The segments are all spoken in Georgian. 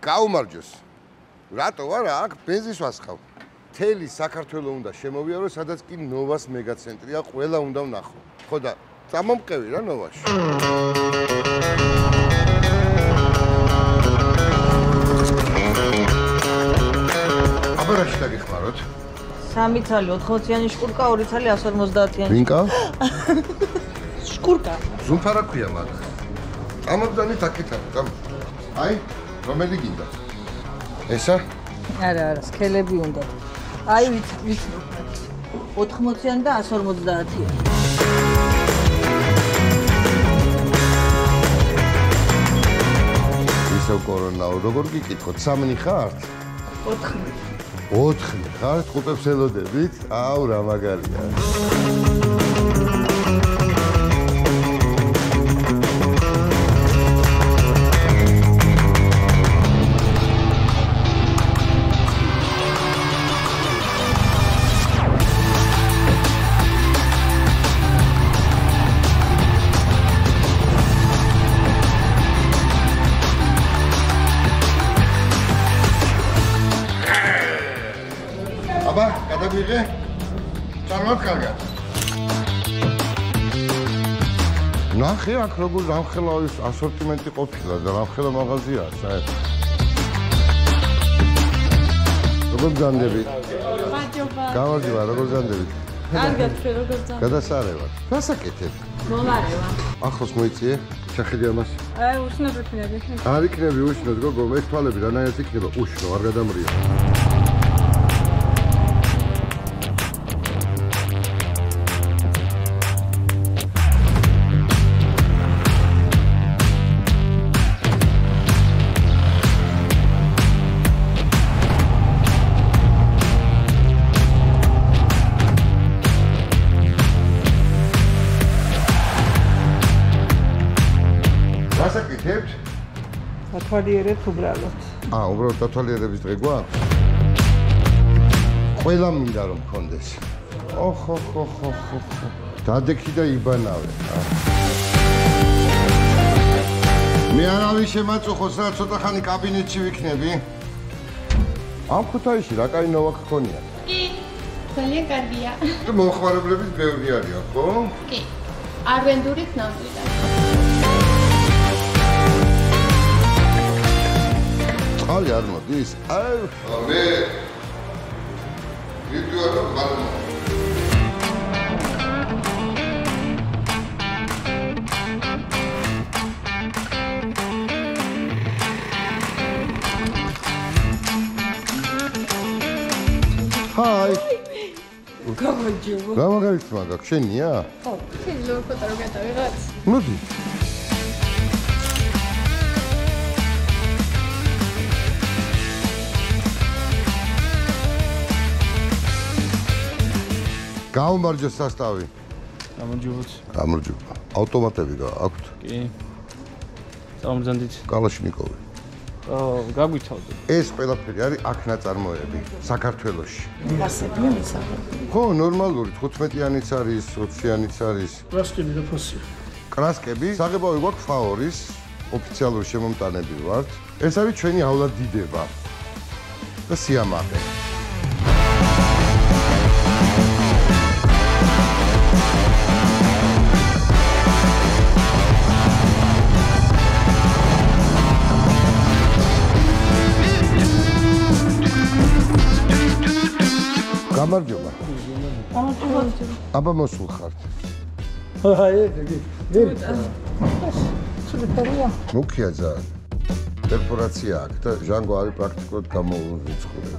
გაუმარჯოს. რატო არა აქ ბენზინს ვასხავ. მთელი საქართველო უნდა შემოვიარო, სადაც კი ნოვას მეგაცენტრია, ყველა უნდა ვნახო. ხო და წამომყევი რა ნოვაში. აბა რაში დაგეხმაროთ? 3 ცალი 80-იანი შკურკა, 2 ცალი 150-იანი. ვინკა? შკურკა. ზუმფარა ქვია მაგ. წამობდანი დაკეთებ. აი, რომელი გინდა? ესა? არა, სქელები უნდა. აი ვიცი. 80-იანი და 150-იანი. ისევ კორონაო, როგორ გიკითხოთ? 3 ხართ? 4 ხართ? ყუტებს ელოდებით? აუ, რა მაგარია. გადაგვიღე? წარმოთ კარგად. ნახე აქ როგორ რამხელავის ასორტიმენტი ყოფილა და რამხელა მაღაზიაა საერთოდ. როგორ გძანდებით? გამარჯობა, როგორ გძანდებით? კარგად, როგორ გძანდებით? გადასარევად. რასაკეთებ? მოვარევა. ახლოს მოიწიე? შეხედე ამას. აი, უშნოდ ვიქნები. არ იქნები უშნოდ, გოგო, მე თვალები რანაირად იქნება უშნო, არ გადამრია. გასაკეთებთ? დათვალიერებთ უბრალოდ. უბრალოდ დათვალიერების დღე გვაქვს? ყველა მინდა რომ მქონდეს. ოხ. დადექი და იბანავე. მე არავის შემაწუხოს რა, ცოტა ხანი კაბინეტში ვიქნები. ამ ქუთაისში რა კაი ნოვა გქონია? კი, ძალიან კარგია. მოხმარებლების ბევრი არიან, ხო? კი. არვენდურით ნამდვილად. ხალი არ მოდის? აი, მე ვიდეო და ბალმო. ჰაი. გამარჯობა. რა მაგარითმა გაქვს? შენია? ხო, შეიძლება ფოტო რომ გადავიღოთ. მოდი. გაუმარჯოს სასტავი. გამარჯობა. ავტომატები გააქვთ? კი. წამომბრძანდით. კალაშნიკოვი. გაგვითავდი. ეს ყველაფერი არის აქ ნაწარმოები საქართველოში. გასები მისაღები. ხო, ნორმალური 15-იანიც არის, 20-იანიც არის. კრასკები და ფოსი. კრასკები, საღებავი გვაქვს ფაორის, ოფიციალური შემომტანები ვართ. ეს არის ჩვენი ავლადიდება და სიამაყე. გამარჯობა. აბა მოსულ ხართ. მუქია ძალიან. პერფორაცია აქვს და ჟანგო არის პრაქტიკულად გამოუწყურე.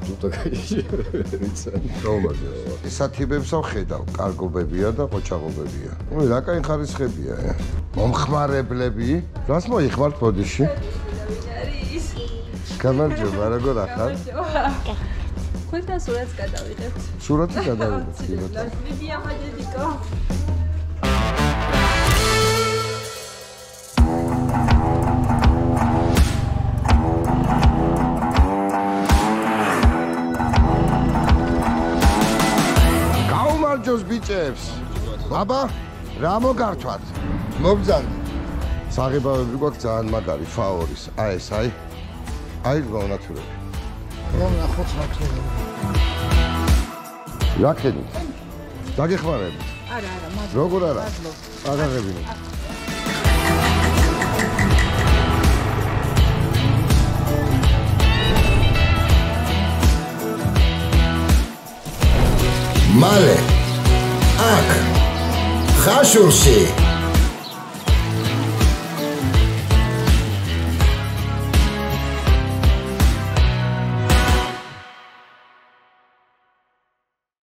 სათიბებსა ვხედავ, კარგობებია და ყოჩაღობებია. რა კაი ხარისხებია. მომხმარებლები, რას მოიხმართ ბოდიში? გამარჯობა, როგორ ახარ? Quantas horas გადავიღებთ? სურათი გადავიღებთ. Vivia Majedico. გაუმარჯოს ბიჭებს. აბა, რა მოგართვათ? მობძანდით. საღებავები გვაქვს ძალიან მაგარი, ფაორის. აი ეს, აი. აი გაუნათურები. რომ ნახოთ რა ხდება. რა ხედავ? დაგეხმარები? არა, როგორ არა? აღაღებინე. მალე აქ ხაშურში